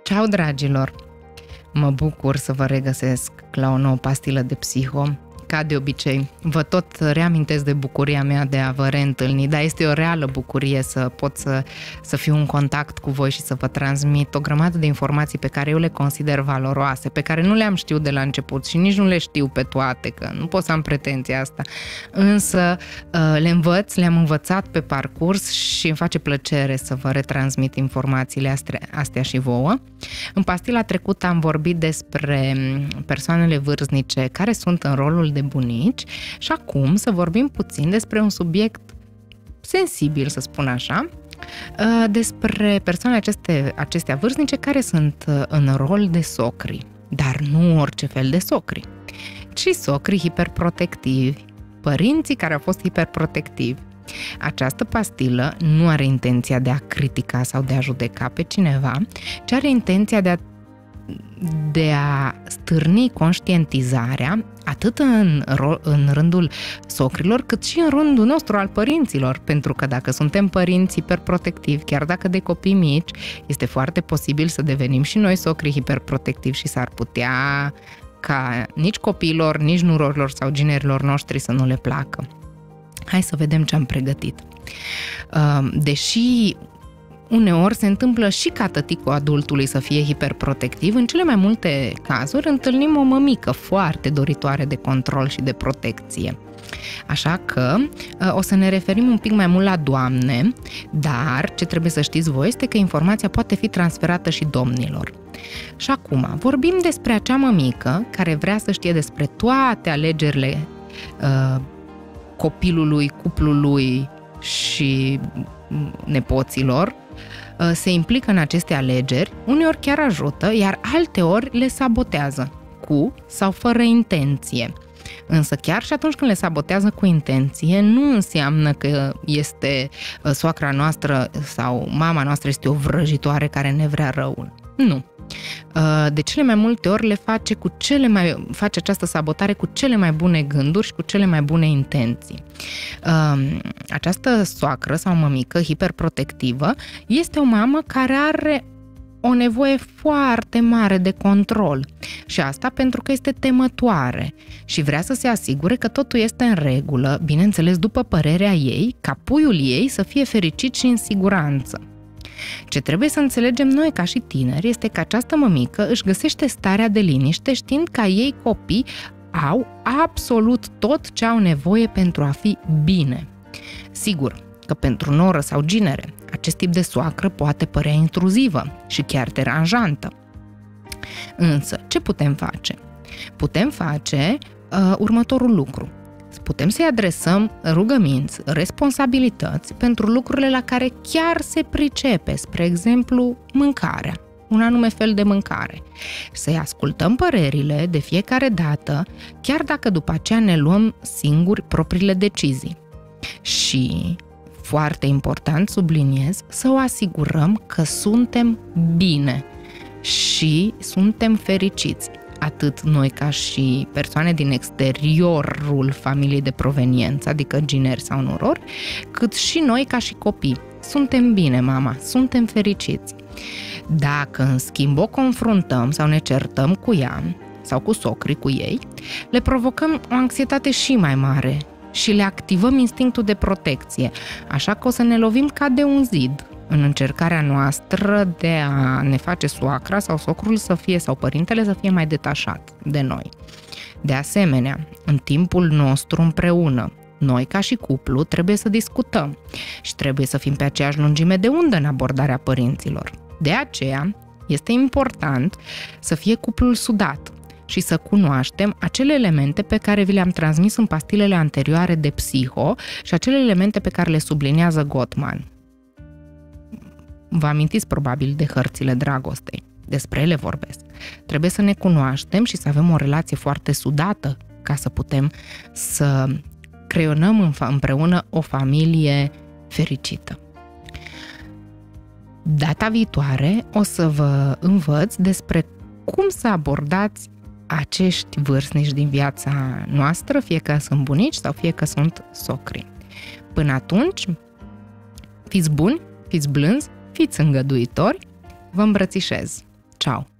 Ceau, dragilor! Mă bucur să vă regăsesc la o nouă pastilă de psiho. Ca de obicei, vă tot reamintesc de bucuria mea de a vă reîntâlni, dar este o reală bucurie să pot să fiu în contact cu voi și să vă transmit o grămadă de informații pe care eu le consider valoroase, pe care nu le-am știut de la început și nici nu le știu pe toate, că nu pot să am pretenția asta. Însă le-am învățat pe parcurs și îmi face plăcere să vă retransmit informațiile astea și vouă. În pastila trecută am vorbit despre persoanele vârstnice care sunt în rolul de bunici și acum să vorbim puțin despre un subiect sensibil, să spun așa, despre persoanele acestea vârstnice care sunt în rol de socri, dar nu orice fel de socri, ci socri hiperprotectivi, părinții care au fost hiperprotectivi. Această pastilă nu are intenția de a critica sau de a judeca pe cineva, ci are intenția de a stârni conștientizarea atât în rândul socrilor, cât și în rândul nostru al părinților, pentru că dacă suntem părinți hiperprotectivi, chiar dacă de copii mici, este foarte posibil să devenim și noi socri hiperprotectivi și s-ar putea ca nici copiilor, nici nurorilor sau ginerilor noștri să nu le placă. Hai să vedem ce am pregătit. Deși uneori se întâmplă și ca tăticul adultului să fie hiperprotectiv, în cele mai multe cazuri întâlnim o mămică foarte doritoare de control și de protecție. Așa că o să ne referim un pic mai mult la doamne, dar ce trebuie să știți voi este că informația poate fi transferată și domnilor. Și acum vorbim despre acea mămică care vrea să știe despre toate alegerile copilului, cuplului și nepoților, se implică în aceste alegeri, uneori chiar ajută, iar alteori le sabotează, cu sau fără intenție. Însă chiar și atunci când le sabotează cu intenție, nu înseamnă că este soacra noastră sau mama noastră este o vrăjitoare care ne vrea răul. Nu. De cele mai multe ori face această sabotare cu cele mai bune gânduri și cu cele mai bune intenții. Această soacră sau mămică hiperprotectivă este o mamă care are o nevoie foarte mare de control și asta pentru că este temătoare și vrea să se asigure că totul este în regulă, bineînțeles după părerea ei, ca puiul ei să fie fericit și în siguranță. Ce trebuie să înțelegem noi ca și tineri este că această mămică își găsește starea de liniște știind că ei copii au absolut tot ce au nevoie pentru a fi bine. Sigur că pentru noră sau ginere, acest tip de soacră poate părea intruzivă și chiar deranjantă. Însă, ce putem face? Putem face următorul lucru. Putem să-i adresăm rugăminți, responsabilități pentru lucrurile la care chiar se pricepe, spre exemplu, mâncarea, un anume fel de mâncare. Să-i ascultăm părerile de fiecare dată, chiar dacă după aceea ne luăm singuri propriile decizii. Și, foarte important, subliniez, să o asigurăm că suntem bine și suntem fericiți. Atât noi ca și persoane din exteriorul familiei de proveniență, adică gineri sau nurori, cât și noi ca și copii. Suntem bine, mama, suntem fericiți. Dacă, în schimb, o confruntăm sau ne certăm cu ea sau cu socrii, cu ei, le provocăm o anxietate și mai mare și le activăm instinctul de protecție, așa că o să ne lovim ca de un zid în încercarea noastră de a ne face soacra sau socrul să fie, sau părintele să fie mai detașat de noi. De asemenea, în timpul nostru împreună, noi ca și cuplu trebuie să discutăm și trebuie să fim pe aceeași lungime de undă în abordarea părinților. De aceea, este important să fie cuplul sudat și să cunoaștem acele elemente pe care vi le-am transmis în pastilele anterioare de psiho și acele elemente pe care le subliniază Gottman. Vă amintiți probabil de hărțile dragostei, despre ele vorbesc. Trebuie să ne cunoaștem și să avem o relație foarte sudată ca să putem să creionăm împreună o familie fericită. Data viitoare o să vă învăț despre cum să abordați acești vârstnici din viața noastră, fie că sunt bunici sau fie că sunt socri. Până atunci, fiți buni, fiți blânzi, fiți îngăduitori, vă îmbrățișez. Ceau!